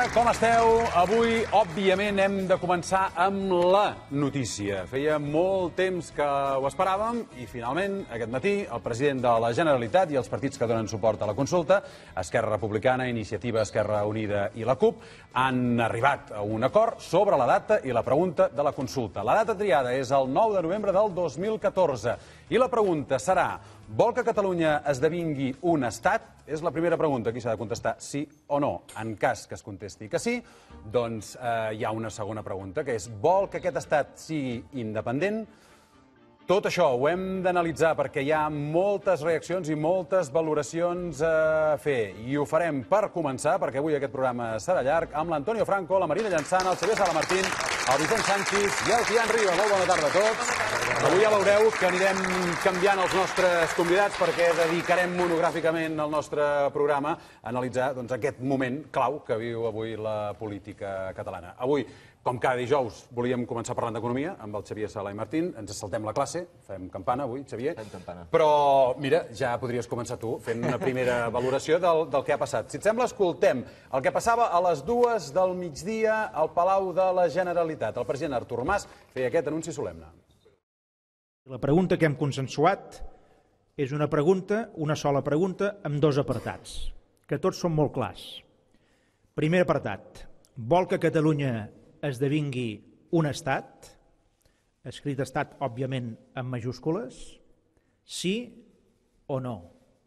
com esteu? Avui, òbviament, hem de començar amb la notícia. Feia molt temps que ho esperàvem i, finalment, aquest matí, el president de la Generalitat i els partits que donen suport a la consulta, Esquerra Republicana, Iniciativa Esquerra Unida i la CUP, han arribat a un acord sobre la data i la pregunta de la consulta. La data triada és el 9 de novembre del 2014 i la pregunta serà: vol que Catalunya esdevingui un estat? És la primera pregunta. Aquí s'ha de contestar sí o no. En cas que es contesti que sí, doncs hi ha una segona pregunta, que és: vol que aquest estat sigui independent? Tot això ho hem d'analitzar perquè hi ha moltes reaccions i moltes valoracions a fer. I ho farem per començar, perquè avui aquest programa serà llarg, amb l'Antonio Franco, la Marina Llançana, el Xavier Salamartín, el Vicent Sánchez i el Tian Riba. Molt bona tarda a tots. Avui ja veureu que anirem canviant els nostres convidats perquè dedicarem monogràficament el nostre programa a analitzar aquest moment clau que viu avui la política catalana. Avui, com cada dijous, volíem començar parlant d'economia amb el Xavier Sala i Martín. Ens saltem la classe, fem campana avui, Xavier. Fem campana. Però, mira, ja podries començar tu fent una primera valoració del que ha passat. Si et sembla, escoltem el que passava a les 2 del migdia al Palau de la Generalitat. El president Artur Mas feia aquest anunci solemne. La pregunta que hem consensuat és una pregunta, una sola pregunta, amb dos apartats, que tots són molt clars. Primer apartat: vol que Catalunya esdevingui un estat? Escrit estat, òbviament, en majúscules. Sí o no?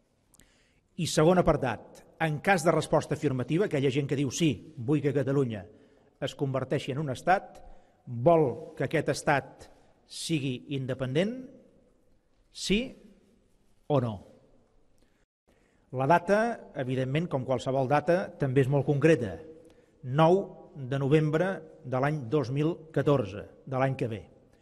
I segon apartat: en cas de resposta afirmativa, aquella gent que diu sí, vull que Catalunya es converteixi en un estat, vol que aquest estat sigui independent? Sí o no? La data, evidentment, com qualsevol data, també és molt concreta. 9 de novembre de l'any 2014, de l'any que ve.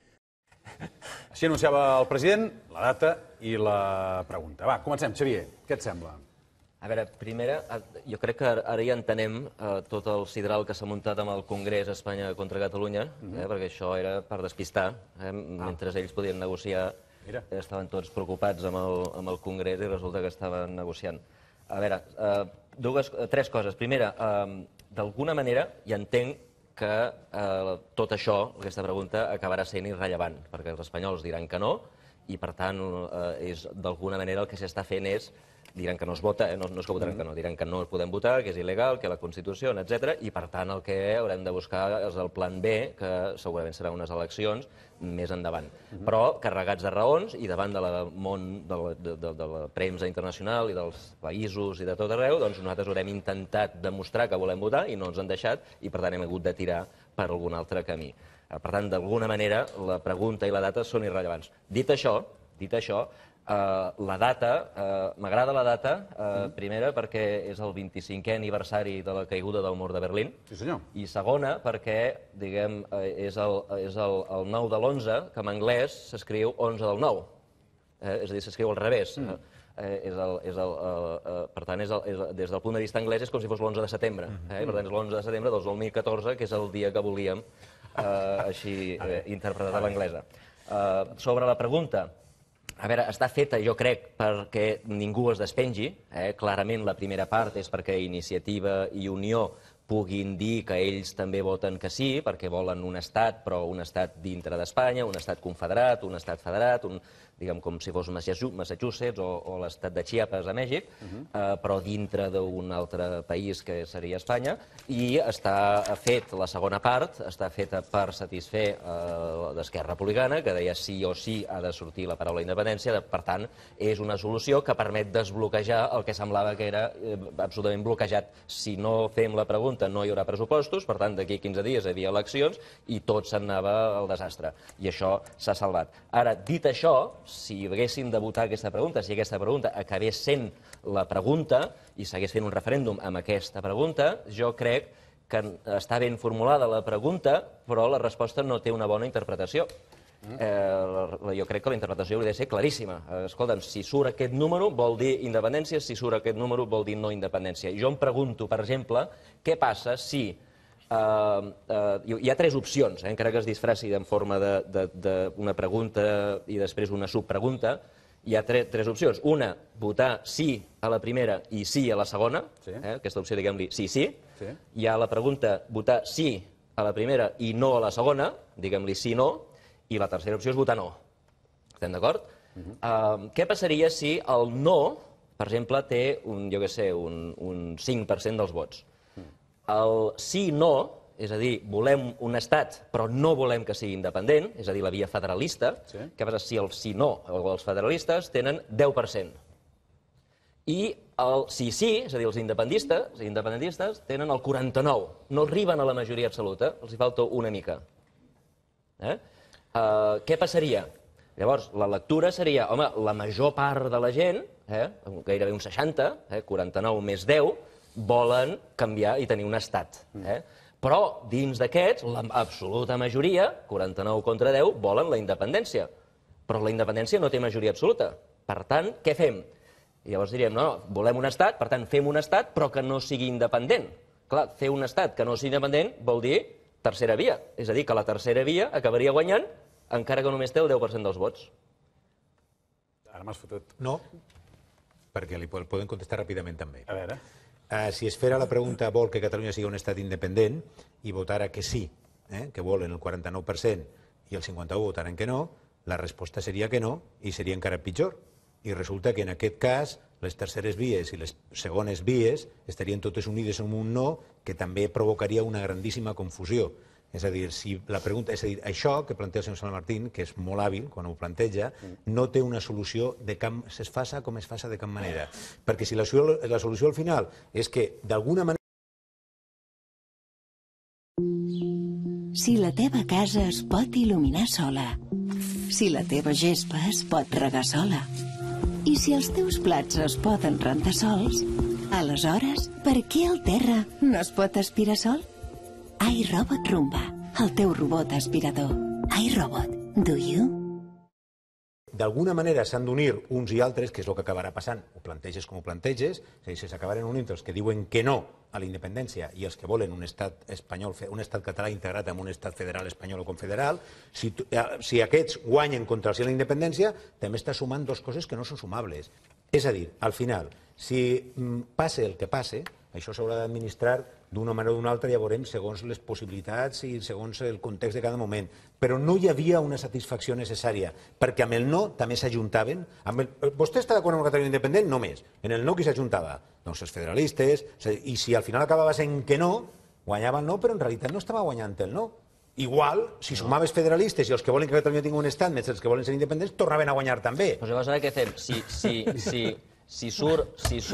Així anunciava el president la data i la pregunta. Va, comencem. Xavier, què et sembla? A veure, primera, jo crec que ara ja entenem tot el sidral que s'ha muntat amb el Congrés Espanya contra Catalunya, perquè això era per despistar. Mentre ells podien negociar, estaven tots preocupats amb el Congrés i resulta que estaven negociant. A veure, tres coses. Primera, d'alguna manera ja entenc que tot això, aquesta pregunta, acabarà sent irrellevant, perquè els espanyols diran que no i, per tant, d'alguna manera el que s'està fent és diran que no es vota, no és que votaran que no, diran que no podem votar, que és il·legal, que la Constitució, etc. I, per tant, el que haurem de buscar és el plan B, que segurament seran unes eleccions més endavant. Però carregats de raons i davant de la premsa internacional i dels països i de tot arreu, doncs nosaltres haurem intentat demostrar que volem votar i no ens han deixat i, per tant, hem hagut de tirar per algun altre camí. Per tant, d'alguna manera, la pregunta i la data són irrellevants. Dit això, la data, m'agrada la data, primera perquè és el 25è aniversari de la caiguda del mur de Berlín. Sí, senyor. I segona perquè, diguem, és el 9 de l'11, que en anglès s'escriu 11 del 9. És a dir, s'escriu al revés. Per tant, des del punt de vista anglès és com si fos l'11 de setembre. Per tant, és l'11 de setembre del 2014, que és el dia que volíem així interpretat a l'anglesa. Sobre la pregunta, a veure, està feta, jo crec, perquè ningú es despengi. Clarament la primera part és perquè Iniciativa i Unió puguin dir que ells també voten que sí, perquè volen un estat, però un estat dintre d'Espanya, un estat confederat, un estat federat, diguem com si fos Massachusetts o l'estat de Chiapas a Mèxic, però dintre d'un altre país que seria Espanya, i està fet la segona part, està feta per satisfer d'Esquerra Republicana, que deia sí o sí ha de sortir la paraula independència. Per tant, és una solució que permet desbloquejar el que semblava que era absolutament bloquejat. Si no fem la pregunta no hi haurà pressupostos, per tant, d'aquí 15 dies hi havia eleccions i tot se'n anava al desastre. I això s'ha salvat. Ara, dit això, si haguéssim de votar aquesta pregunta, si aquesta pregunta acabés sent la pregunta i s'hagués fent un referèndum amb aquesta pregunta, jo crec que està ben formulada la pregunta, però la resposta no té una bona interpretació. Jo crec que la interpretació hauria de ser claríssima. Escolta'm, si surt aquest número vol dir independència, si surt aquest número vol dir no independència. Jo em pregunto, per exemple, què passa si hi ha tres opcions, encara que es disfressi en forma d'una pregunta i després una subpregunta. Hi ha tres opcions. Una, votar sí a la primera i sí a la segona. Aquesta opció, diguem-li, sí, sí. hi ha la pregunta votar sí a la primera i no a la segona, diguem-li sí-no, i la tercera opció és votar no. Estem d'acord? Què passaria si el no, per exemple, té un 5% dels vots? El sí-no, és a dir, volem un estat però no volem que sigui independent, és a dir, la via federalista, què passa si el sí-no, els federalistes, tenen 10%? I el sí-sí, és a dir, els independentistes, tenen el 49%. No arriben a la majoria absoluta, els hi falta una mica. Què passaria? Llavors, la lectura seria, home, la major part de la gent, gairebé un 60, 49 més 10, volen canviar i tenir un estat. Però dins d'aquests, l'absoluta majoria, 49 contra 10, volen la independència. Però la independència no té majoria absoluta. Per tant, què fem? I llavors diríem, no, volem un estat, per tant, fem un estat, però que no sigui independent. Clar, fer un estat que no sigui independent vol dir tercera via. És a dir, que la tercera via acabaria guanyant, encara que només té el 10% dels vots. Ara m'has fotut. No, perquè li poden contestar ràpidament també. A veure. Si es fera la pregunta vol que Catalunya sigui un estat independent i votara que sí, que volen el 49% i el 51% votaren que no, la resposta seria que no i seria encara pitjor. I resulta que en aquest cas les terceres vies i les segones vies estarien totes unides en un no que també provocaria una grandíssima confusió. És a dir, això que planteja el senyor Sala Martín, que és molt hàbil quan ho planteja, no té una solució es faça com es faça de cap manera. Perquè si la solució al final és que d'alguna manera... Si la teva casa es pot il·luminar sola, si la teva gespa es pot regar sola, i si els teus plats es poden rentar sols, aleshores, per què el terra no es pot aspirar sol? iRobot Roomba, el teu robot aspirador. iRobot, do you? D'alguna manera s'han d'unir uns i altres, que és el que acabarà passant, ho planteges com ho planteges, és a dir, si s'acabaran unint els que diuen que no a la independència i els que volen un estat espanyol, un estat català integrat en un estat federal espanyol o confederal, si aquests guanyen contra el sí a la independència, també està sumant dues coses que no són sumables. És a dir, al final, si passe el que passe, això s'haurà d'administrar d'una manera o d'una altra, ja veurem, segons les possibilitats i segons el context de cada moment. Però no hi havia una satisfacció necessària, perquè amb el no també s'ajuntaven. Vostè està d'acord amb Catalunya independent? Només. En el no qui s'ajuntava? Doncs els federalistes, i si al final acabava sent que no, guanyava el no, però en realitat no estava guanyant el no. Igual, si sumaves federalistes i els que volen que Catalunya tingui un estat, més els que volen ser independents, tornaven a guanyar també. Doncs llavors ara què fem? Si surt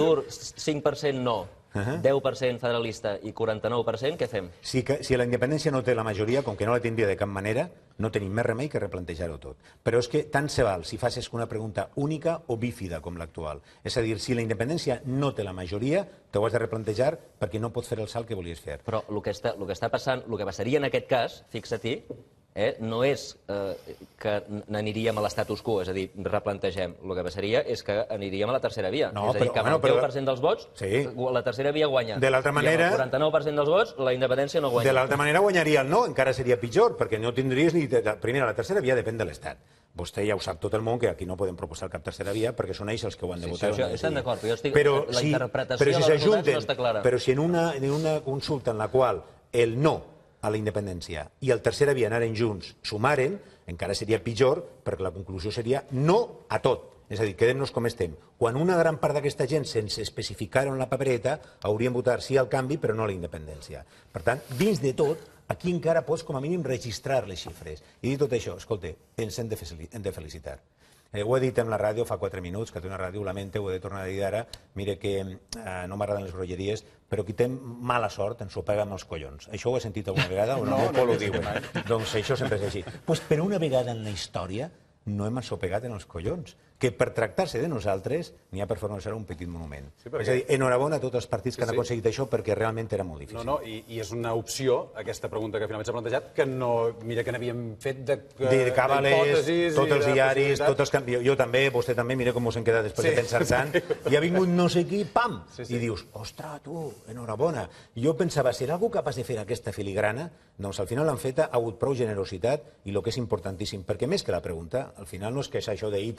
5% no, 10% federalista i 49%, què fem? Si la independència no té la majoria, com que no la tindria de cap manera, no tenim més remei que replantejar-ho tot. Però és que tant se val si facis una pregunta única o bífida com l'actual. És a dir, si la independència no té la majoria, t'ho has de replantejar perquè no pots fer el salt que volies fer. Però el que està passant, el que passaria en aquest cas, fixa-t'hi, no és que n'aniríem a l'estatus quo, és a dir, replantegem. El que passaria és que aniríem a la tercera via. És a dir, que amb el 10% dels vots, la tercera via guanya. De l'altra manera... I amb el 49% dels vots, la independència no guanya. De l'altra manera guanyaria el no, encara seria pitjor, perquè no tindries ni... Primera, la tercera via depèn de l'Estat. Vostè ja ho sap tot el món, que aquí no podem proposar cap tercera via, perquè són ells els que ho han de votar. Sí, estan d'acord, però jo estic... La interpretació dels resultats no està clara. Però si en una consulta en la qual el no a la independència i el tercera via anaren junts, sumaren, encara seria pitjor, perquè la conclusió seria no a tot. És a dir, quedem-nos com estem. Quan una gran part d'aquesta gent sense especificar en la papereta haurien votat sí al canvi, però no a la independència. Per tant, dins de tot, aquí encara pots com a mínim registrar les xifres. I dit tot això, escolta, ens hem de felicitar. Ho he dit en la ràdio fa 4 minuts, que té una ràdio, ho lamento, ho he de tornar a dir ara, mire que no m'agraden les grolleries, però qui té mala sort ens ho pega amb els collons. Això ho he sentit alguna vegada o no ho diuen? Doncs això sempre és així. Doncs per una vegada en la història no hem ensopegat en els collons, que per tractar-se de nosaltres n'hi ha per fer-nos un petit monument. És a dir, enhorabona a tots els partits que han aconseguit això, perquè realment era molt difícil. No, i és una opció, aquesta pregunta que finalment s'ha plantejat, que no... Mira que n'havíem fet de càbales, tots els diaris, tots els canvis... Jo també, vostè també, mira com us hem quedat després de pensar tant, i ha vingut no sé qui, pam! I dius, ostres, tu, enhorabona. Jo pensava, serà algú capaç de fer aquesta filigrana? Doncs al final l'han feta, ha hagut prou generositat, i el que és importantíssim, perquè més que la pregunta, al final no és que és això d'Ítaca i el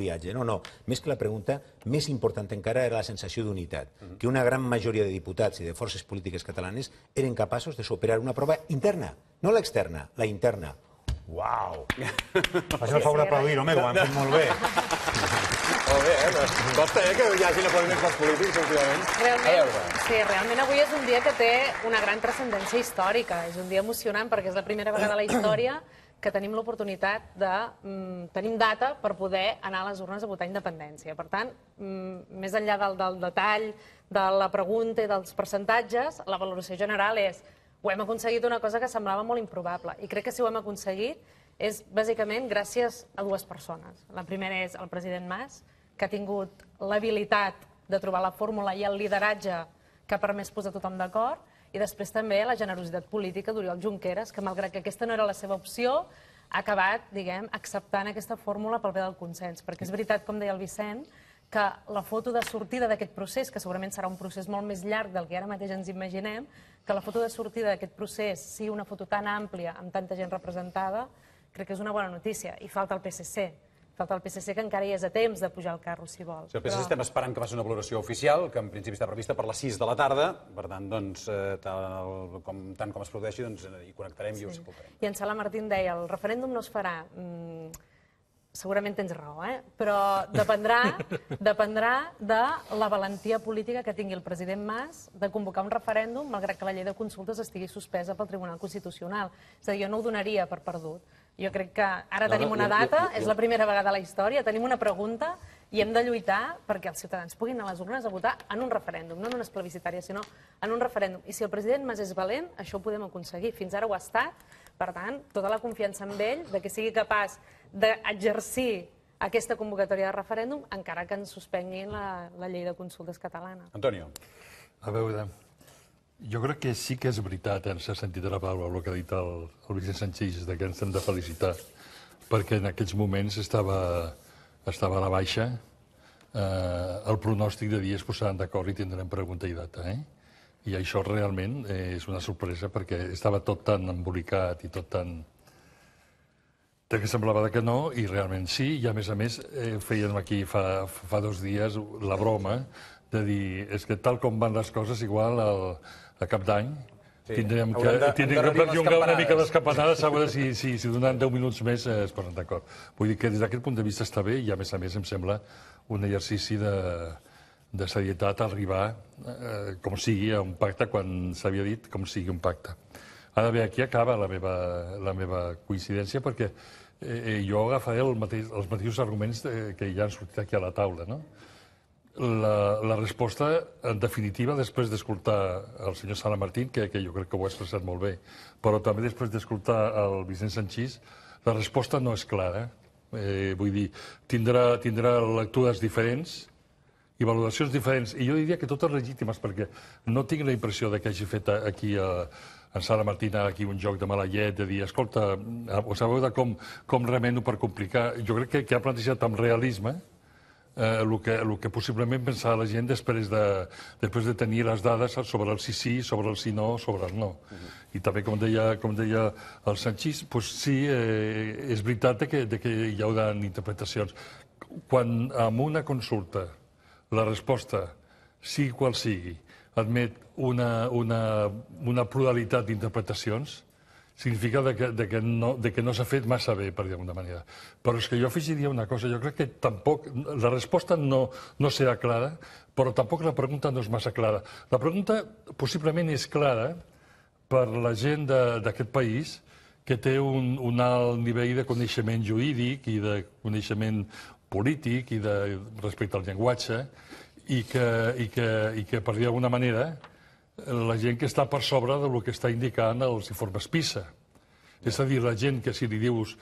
viatge. No, no. Més que la pregunta, més important encara era la sensació d'unitat, que una gran majoria de diputats i de forces polítiques catalanes eren capaços de superar una prova interna, no l'externa, la interna. Uau! Fas el favor d'aplaudir, home, que ho han fet molt bé. Molt bé, costa que hi hagin aplaudiments dels polítics últimament. Realment avui és un dia que té una gran transcendència històrica. És un dia emocionant perquè és la primera vegada a la història que tenim l'oportunitat de... tenim data per poder anar a les urnes a votar independència. Per tant, més enllà del detall, de la pregunta i dels percentatges, la valoració general és ho hem aconseguit una cosa que semblava molt improbable. I crec que si ho hem aconseguit és bàsicament gràcies a dues persones. La primera és el president Mas, que ha tingut l'habilitat de trobar la fórmula i el lideratge que ha permès posar tothom d'acord, i després també la generositat política d'Oriol Junqueras, que malgrat que aquesta no era la seva opció, ha acabat, diguem, acceptant aquesta fórmula pel bé del consens. Perquè és veritat, com deia el Vicent, que la foto de sortida d'aquest procés, que segurament serà un procés molt més llarg del que ara mateix ens imaginem, que la foto de sortida d'aquest procés sigui una foto tan àmplia, amb tanta gent representada, crec que és una bona notícia. I falta el PSC. Falta el PSC, que encara hi és a temps de pujar al carro, si vol. El PSC estem esperant que faci una valoració oficial, que en principi està prevista per les 6 de la tarda. Per tant, doncs, tant com es produeixi, hi connectarem i ho escoltarem. I en Sala Martín deia, el referèndum no es farà. Segurament tens raó, però dependrà de la valentia política que tingui el president Mas de convocar un referèndum, malgrat que la llei de consultes estigui suspesa pel Tribunal Constitucional. És a dir, jo no ho donaria per perdut. Jo crec que ara tenim una data, és la primera vegada a la història, tenim una pregunta i hem de lluitar perquè els ciutadans puguin anar a les urnes a votar en un referèndum, no en unes plebiscitàries, sinó en un referèndum. I si el president Mas és valent, això ho podem aconseguir. Fins ara ho ha estat. Per tant, tota la confiança en ell, de que sigui capaç d'exercir aquesta convocatòria de referèndum, encara que ens suspenguin la llei de consultes catalana. Antonio. A veure, jo crec que sí que és veritat, en el sentit de la paraula, el que ha dit el Vicent Sanchis, que ens hem de felicitar, perquè en aquests moments estava a la baixa. El pronòstic de dies posaran d'acord i tindrem pregunta i data, I això realment és una sorpresa perquè estava tot tan embolicat i tot tan... que semblava que no, i realment sí, i a més fèiem aquí fa 2 dies la broma de dir, és que tal com van les coses, igual a cap d'any tindrem que perllongar una mica les campanades, a veure si donant 10 minuts més es posen d'acord. Vull dir que des d'aquest punt de vista està bé, i a més em sembla un exercici de serietat arribar, com sigui, a un pacte, quan s'havia dit com sigui un pacte. Ara bé, aquí acaba la meva coincidència, perquè jo agafaré els mateixos arguments que ja han sortit aquí a la taula. La resposta, en definitiva, després d'escoltar el senyor Sala Martín, que jo crec que ho ha expressat molt bé, però també després d'escoltar el Vicent Sanchis, la resposta no és clara. Vull dir, tindrà lectures diferents i valoracions diferents, i jo diria que totes legítimes, perquè no tinc la impressió que hagi fet aquí en Sala Martín aquí un joc de mala llet, de dir, escolta, sabeu com remeno per complicar. Jo crec que ha plantejat amb realisme el que possiblement pensava la gent després de tenir les dades sobre el sí, sobre el sí no, sobre el no. I també, com deia el Sanchis, sí, és veritat que hi haurà interpretacions. Quan en una consulta la resposta, sigui qual sigui, admet una pluralitat d'interpretacions, significa que no s'ha fet massa bé, per dir d'alguna manera. Però és que jo afegiria una cosa, jo crec que tampoc, la resposta no serà clara, però tampoc la pregunta no és massa clara. La pregunta possiblement és clara per la gent d'aquest país que té un alt nivell de coneixement jurídic i de coneixement polític i respecte al llenguatge, i que per dir d'alguna manera, la gent que està per sobre del que està indicant els informes PISA. És a dir, la gent que si li dius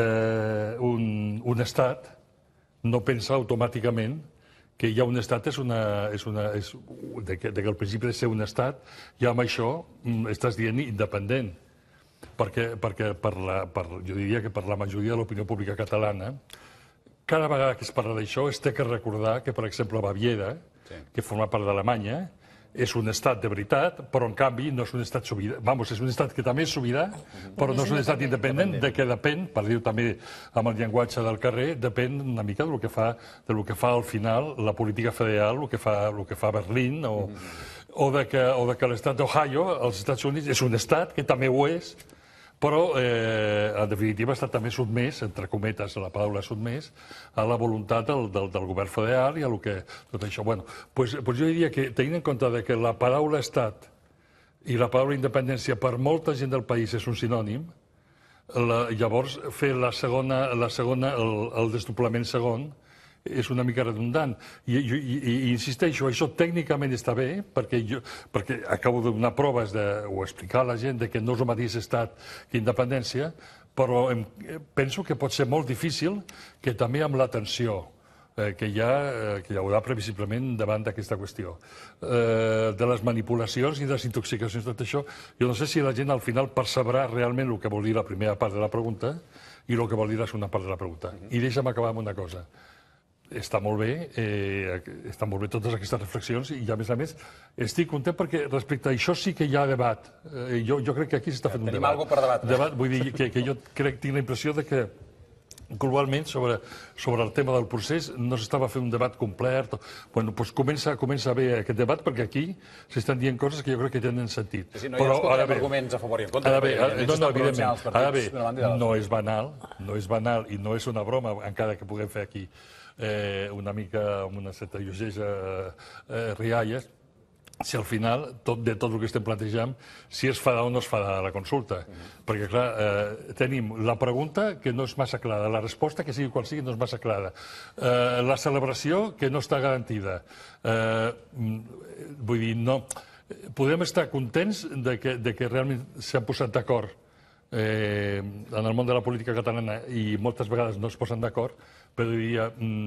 un estat, no pensa automàticament que ja un estat que el principi de ser un estat, ja amb això estàs dient independent. Perquè jo diria que per la majoria de l'opinió pública catalana, cada vegada que es parla d'això es té que recordar que, per exemple, Baviera, que forma part d'Alemanya, és un estat de veritat, però en canvi no és un estat sobirà. Vamos, és un estat que també és sobirà, però no és un estat independent, de què depèn, per dir-ho també amb el llenguatge del carrer, depèn una mica del que fa al final la política federal, el que fa Berlín, o de que l'estat d'Ohio, als Estats Units, és un estat que també ho és, però, en definitiva, està també sotmès, entre cometes, la paraula sotmès, a la voluntat del govern federal i a tot això. Bueno, doncs jo diria que, tenint en compte que la paraula estat i la paraula independència per molta gent del país és un sinònim, llavors fer el desdoblament segon és una mica redundant. I insisteixo, això tècnicament està bé, perquè acabo de donar proves o explicar a la gent que no és el mateix estat que independència, però penso que pot ser molt difícil que també amb la tensió que hi haurà previsiblement davant d'aquesta qüestió, de les manipulacions i de les intoxicacions, tot això, jo no sé si la gent al final percebrà realment el que vol dir la primera part de la pregunta i el que vol dir la segona part de la pregunta. I deixa'm acabar amb una cosa. Està molt bé totes aquestes reflexions i, a més, estic content perquè respecte a això sí que hi ha debat. Jo crec que aquí s'està fent un debat. Tenim alguna cosa per debatre. Vull dir que jo tinc la impressió que globalment sobre el tema del procés no s'estava fent un debat complet. Bueno, doncs comença bé aquest debat perquè aquí s'estan dient coses que jo crec que tenen sentit. No hi ha escoltat arguments a favor i en contra. Ara bé, no és banal i no és una broma, encara que puguem fer aquí una mica amb una certa lleugesa rialles, si al final, de tot el que estem plantejant, si es farà o no es farà la consulta. Perquè, clar, tenim la pregunta que no és massa clara, la resposta que sigui qual sigui no és massa clara, la celebració que no està garantida. Vull dir, no... Podem estar contents de que realment s'han posat d'acord en el món de la política catalana i moltes vegades no es posen d'acord, però diria,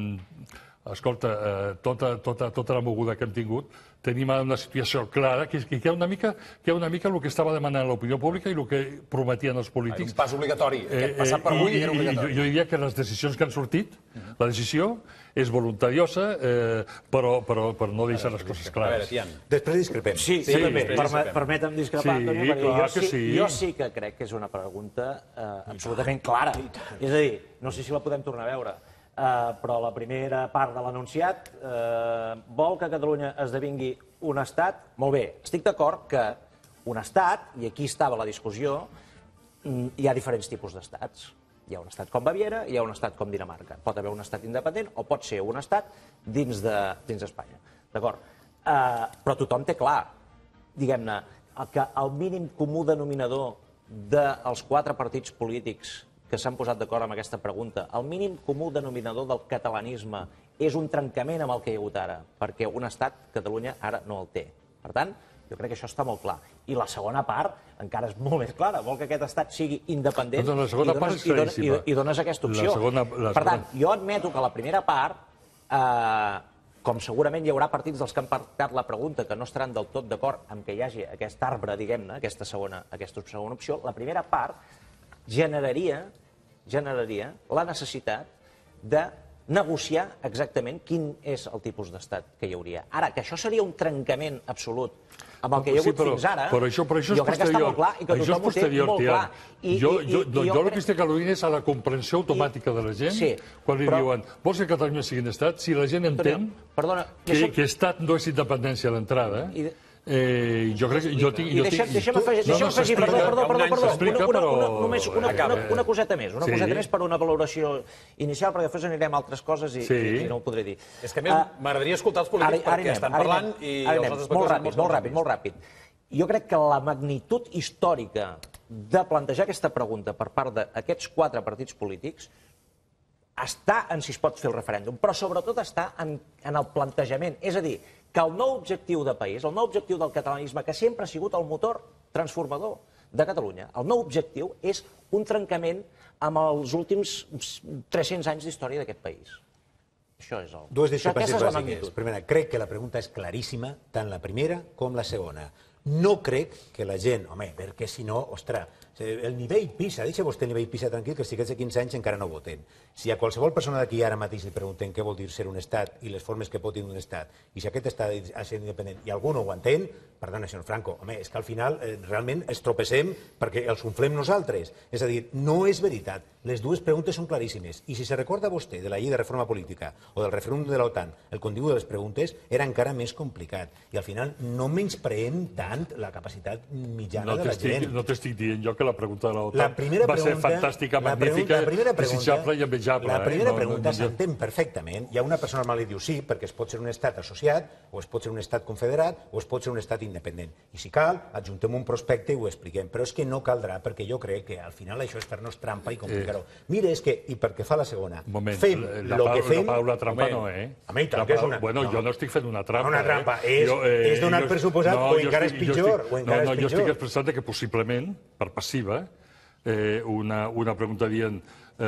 escolta, tota la moguda que hem tingut, tenim una situació clara, que hi ha una mica el que estava demanant l'opinió pública i el que prometien els polítics. Un pas obligatori, passat per avui era obligatori. Jo diria que les decisions que han sortit, la decisió és voluntariosa, però no deixa les coses clares. Després discrepem. Sí, permetem discrepar, Antonio, perquè jo sí que crec que és una pregunta absolutament clara. És a dir, no sé si la podem tornar a veure, però la primera part de l'enunciat vol que Catalunya esdevingui un estat. Molt bé, estic d'acord que un estat, i aquí estava la discussió, hi ha diferents tipus d'estats. Hi ha un estat com Baviera, hi ha un estat com Dinamarca. Pot haver un estat independent o pot ser un estat dins d'Espanya. D'acord? Però tothom té clar, diguem-ne, que el mínim comú denominador dels 4 partits polítics que s'han posat d'acord amb aquesta pregunta, el mínim comú denominador del catalanisme és un trencament amb el que hi ha hagut ara, perquè un estat, Catalunya, ara no el té. Per tant, jo crec que això està molt clar. I la segona part encara és molt més clara. Vol que aquest estat sigui independent i dones aquesta opció. Per tant, jo admeto que la primera part, com segurament hi haurà partits dels que han pactat la pregunta que no estaran del tot d'acord amb que hi hagi aquest arbre, diguem-ne, aquesta segona opció, la primera part generaria la necessitat de negociar exactament quin és el tipus d'estat que hi hauria. Ara, que això seria un trencament absolut amb el que hi ha hagut fins ara, jo crec que està molt clar i que tothom ho té molt clar. Jo el que estic al·ludint és a la comprensió automàtica de la gent quan li diuen vols que Catalunya sigui un estat? Si la gent entén que estat no és independència a l'entrada, jo crec que jo tinc... Deixa'm afegir, perdó, només una coseta més per una valoració inicial, perquè després anirem a altres coses i no ho podré dir. És que a més m'agradaria escoltar els polítics perquè estan parlant i els altres molt ràpid. Jo crec que la magnitud històrica de plantejar aquesta pregunta per part d'aquests 4 partits polítics està en si es pot fer el referèndum, però sobretot està en el plantejament. És a dir, que el nou objectiu de país, el nou objectiu del catalanisme, que sempre ha sigut el motor transformador de Catalunya, el nou objectiu és un trencament amb els últims 300 anys d'història d'aquest país. Això és el... Dues discrepàncies bàsiques. Primera, crec que la pregunta és claríssima, tant la primera com la segona. No crec que la gent, home, perquè si no, ostres, el nivell PISA, deixa vostè el nivell PISA tranquil, que si aquests de 15 anys encara no voten. Si a qualsevol persona d'aquí ara mateix li pregunten què vol dir ser un estat i les formes que pot tenir un estat, i si aquest estat ha de ser independent i algú no ho entén, perdona, senyor Franco, home, és que al final realment es tropecem perquè els unflem nosaltres. És a dir, no és veritat. Les dues preguntes són claríssimes. I si se recorda vostè de la llei de reforma política o del referèndum de l'OTAN, el contingut de les preguntes era encara més complicat. I al final no menyspreem tant la capacitat mitjana de la gent. No t'estic dient jo que la pregunta de l'OTAN va ser fantàstica, magnífica, desitjable i envejable. La primera pregunta s'entén perfectament. Hi ha una persona normal que diu sí, perquè es pot ser un estat associat, o es pot ser un estat confederat, o es pot ser un estat independent. I si cal, adjuntem un prospecte i ho expliquem. Però és que no caldrà, perquè jo crec que al final això és fer-nos trampa i complicar-ho. Mira, és que, i perquè fa la segona, fem el que fem... La paraula trampa no, eh? Home, i tant que és una... Bueno, jo no estic fent una trampa. Una trampa, és donar per suposat o encara és pitjor. No, jo estic expressant que possiblement, per passiva, una pregunta dient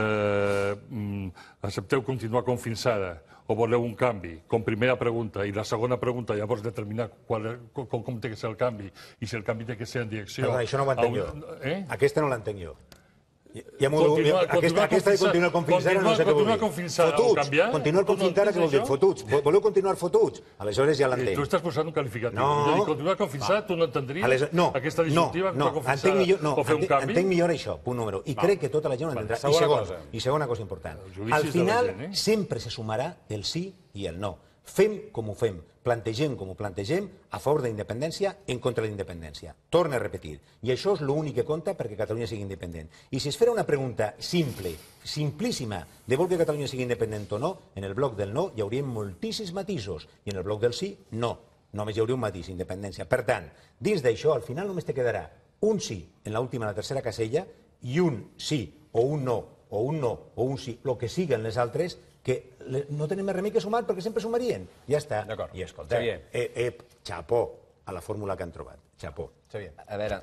accepteu continuar com fins ara o voleu un canvi, com primera pregunta, i la segona pregunta llavors determinar com té que ser el canvi i si el canvi té que ser en direcció... Perdona, això no ho entenc jo. Aquesta no l'entenc jo. Aquesta de continuar com fins ara no sé què vol dir. Fotuts. Continuar com fins ara què vol dir? Fotuts. Voleu continuar fotuts? Aleshores ja l'entenc. Tu estàs posant un qualificatiu. Continuar com fins ara, tu no entendries aquesta disjuntiva? No, entenc millor això, punt número. I crec que tota la gent ho entendrà. I segona cosa important. Al final sempre se sumarà el sí i el no. Fem com ho fem, plantegem com ho plantegem, a favor de la independència, en contra de la independència. Torna a repetir. I això és l'únic que compta perquè Catalunya sigui independent. I si es farà una pregunta simple, simplíssima, de vol que Catalunya sigui independent o no, en el bloc del no hi hauria moltíssims matisos, i en el bloc del sí, no. Només hi hauria un matís, independència. Per tant, dins d'això, al final només te quedarà un sí en l'última, la tercera casella, i un sí, o un no, o un no, o un sí, el que siguen les altres, que no tenim més remei que sumar perquè sempre sumarien. Ja està. I escolta, xapó a la fórmula que han trobat. Xapó. A veure,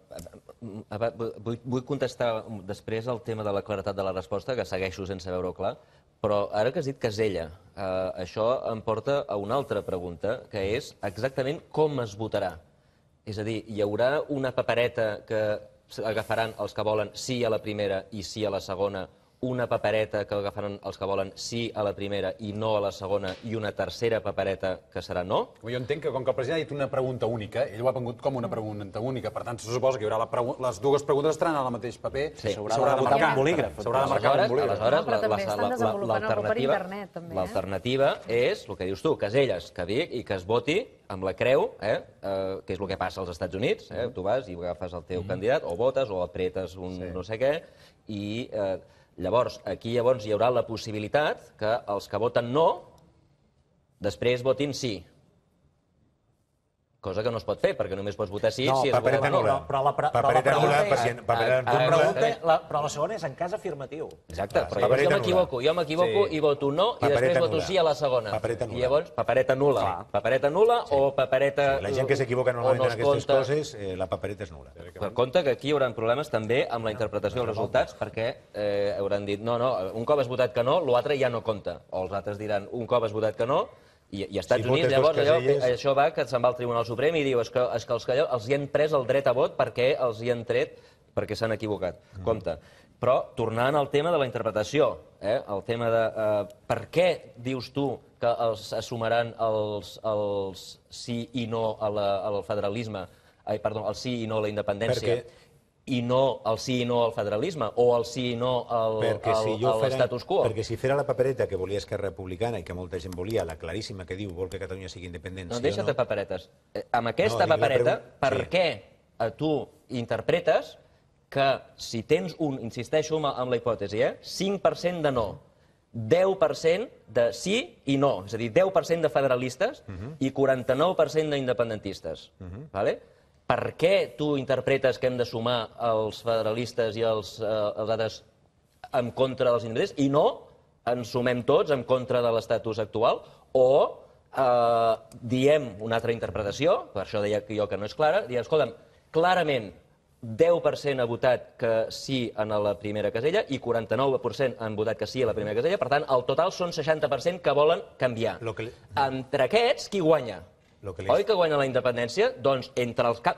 vull contestar després el tema de la claretat de la resposta, que segueixo sense veure-ho clar, però ara que has dit casella, això em porta a una altra pregunta, que és exactament com es votarà. És a dir, hi haurà una papereta que agafaran els que volen sí a la primera i sí a la segona, una papereta que agafaran els que volen sí a la primera i no a la segona, i una tercera papereta que serà no? Jo entenc que com que el president ha dit una pregunta única, ell ho ha vengut com una pregunta única, per tant se suposa que hi haurà les dues preguntes estaran al mateix paper, s'haurà de marcar amb bolígraf. Aleshores, l'alternativa és, el que dius tu, caselles, que dic, i que es voti amb la creu, que és el que passa als Estats Units, tu vas i agafes el teu candidat, o votes, o apretes un no sé què, i llavors aquí hi haurà la possibilitat que els que voten no després votin sí. Cosa que no es pot fer, perquè només pots votar sí si es vota no. Però la segona és en cas afirmatiu. Exacte, però jo m'equivoco i voto no i després voto sí a la segona. I llavors, papereta nul·la. Papereta nul·la o papereta... La gent que s'equivoca normalment en aquestes coses, la papereta és nul·la. Per compte que aquí hi haurà problemes també amb la interpretació dels resultats, perquè hauran dit, no, un cop has votat que no, l'altre ja no compta. O els altres diran, un cop has votat que no, i als Estats Units, llavors, això va que se'n va al Tribunal Suprem i diu és que els hi han pres el dret a vot perquè els hi han tret perquè s'han equivocat. Compte. Però, tornant al tema de la interpretació, el tema de per què dius tu que es sumaran els sí i no al federalisme, perdó, el sí i no a la independència, i no el sí i no al federalisme, o el sí i no a l'estatus quo. Perquè si fera la papereta que volia Esquerra Republicana i que molta gent volia, la claríssima que diu vol que Catalunya sigui independent... No, deixa't de paperetes. Amb aquesta papereta, per què tu interpretes que si tens insisteixo amb la hipòtesi, 5% de no, 10% de sí i no, és a dir, 10% de federalistes i 49% d'independentistes, d'acord? Per què tu interpretes que hem de sumar els federalistes i els altres en contra dels independents i no ens sumem tots en contra de l'estatus actual? O diem una altra interpretació, per això deia jo que no és clara, diem, escolta'm, clarament 10% ha votat que sí en la primera casella i 49% han votat que sí a la primera casella, per tant, el total són 60% que volen canviar. Entre aquests, qui guanya? Oi que guanya la independència? Doncs entre els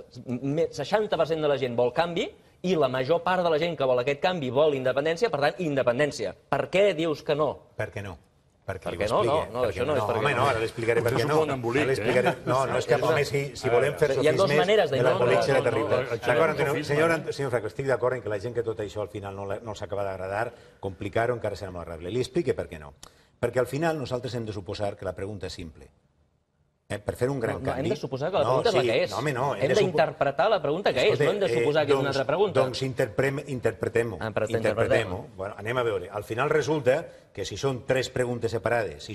60% de la gent vol canvi i la major part de la gent que vol aquest canvi vol independència, per tant, independència. Per què dius que no? Per què no? Per què no? No, això no és per què no. Home, no, ara l'explicaré per què no. No, és que, home, si volem fer hi ha dues maneres de la política serà terrible. D'acord, senyor Franco, estic d'acord en que la gent que tot això al final no els acaba d'agradar, complicar-ho encara serà molt arreglable. Li explique per què no. Perquè al final nosaltres hem de suposar que la pregunta és simple. Per fer un gran canvi... Hem de suposar que la pregunta és la que és. Hem d'interpretar la pregunta que és, no hem de suposar que és una altra pregunta. Doncs interpretem-ho. Anem a veure. Al final resulta que si són tres preguntes separades...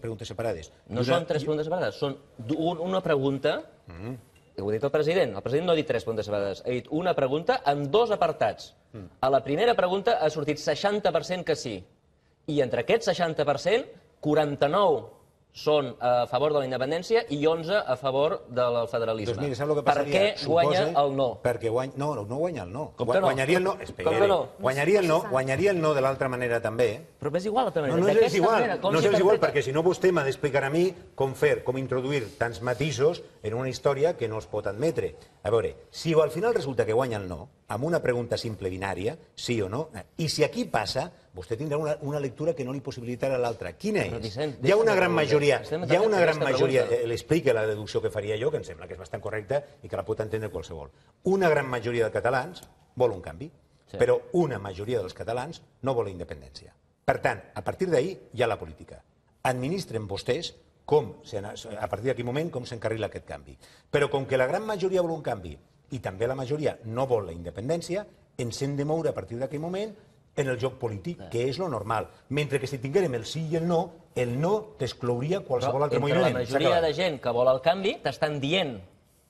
No són tres preguntes separades, són una pregunta... Ho ha dit el president no ha dit tres preguntes separades, ha dit una pregunta amb dos apartats. A la primera pregunta ha sortit 60% que sí, i entre aquests 60%, 49% són a favor de la independència i 11 a favor del federalisme. Doncs mira, sap el que passaria? Per què guanya el no? No, no guanya el no. Com que no? Guanyaria el no. Guanyaria el no de l'altra manera també. Però és igual l'altra manera. No és igual, perquè si no vostè m'ha d'explicar a mi com fer, com introduir tants matisos en una història que no es pot admetre. A veure, si al final resulta que guanya el no, amb una pregunta simple binària, sí o no, i si aquí passa, vostè tindrà una lectura que no li possibilitarà l'altra. Quina és? Hi ha una gran majoria, l'explica la deducció que faria jo, que em sembla que és bastant correcta i que la pot entendre qualsevol. Una gran majoria de catalans vol un canvi, però una majoria dels catalans no vol la independència. Per tant, a partir d'ahí hi ha la política. Administren vostès a partir d'aquell moment com s'encarrila aquest canvi. Però com que la gran majoria vol un canvi i també la majoria no vol la independència, ens hem de moure a partir d'aquell moment en el joc polític, que és lo normal. Mentre que si tinguérem el sí i el no t'exclouria qualsevol altre moviment. Entre la majoria de gent que vol el canvi, t'estan dient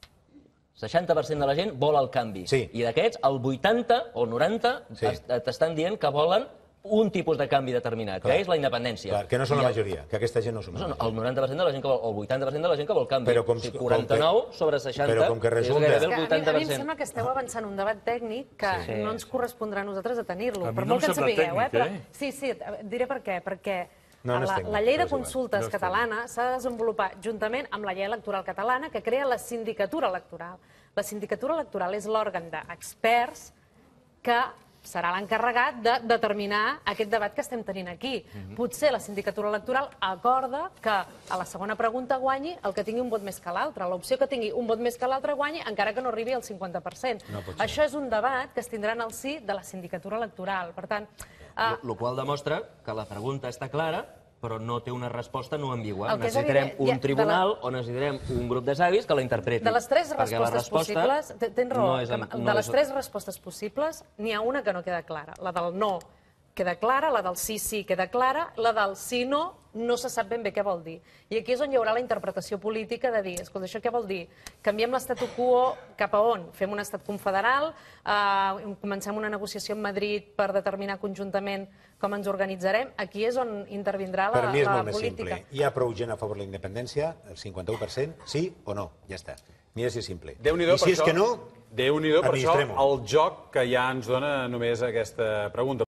60% de la gent vol el canvi. I d'aquests, el 80 o 90 t'estan dient que volen un tipus de canvi determinat, que és la independència. Clar, que no són la majoria, que aquesta gent no són la majoria. El 90% de la gent que vol, el 80% de la gent que vol canvi. 49 sobre 60, però com que resulta... A mi em sembla que esteu avançant un debat tècnic que no ens correspondrà a nosaltres a tenir-lo. Per molt que en sapigueu, Sí, diré per què. Perquè la llei de consultes catalana s'ha de desenvolupar juntament amb la llei electoral catalana que crea la sindicatura electoral. La sindicatura electoral és l'òrgan d'experts que serà l'encarregat de determinar aquest debat que estem tenint aquí. Potser la sindicatura electoral acorda que a la segona pregunta guanyi el que tingui un vot més que l'altre. L'opció que tingui un vot més que l'altre guanyi encara que no arribi al 50%. Això és un debat que es tindrà en el si de la sindicatura electoral. Per tant... El qual demostra que la pregunta està clara, però no té una resposta no ambigua. Necessitarem un tribunal o necessitarem un grup de savis que la interpreti. De les tres respostes possibles, tens raó, de les tres respostes possibles n'hi ha una que no queda clara. La del no queda clara, la del sí queda clara, la del sí-no no se sap ben bé què vol dir. I aquí és on hi haurà la interpretació política de dir, escolta, això què vol dir? Canviem l'estatu quo cap a on? Fem un estat confederal? Comencem una negociació amb Madrid per determinar conjuntament com ens organitzarem? Aquí és on intervindrà la política. Per mi és molt més simple. Hi ha prou gent a favor de la independència, el 51%, sí o no? Ja està. Mira si és simple. I si és que no, Déu-n'hi-do per això el joc que ja ens dona només aquesta pregunta.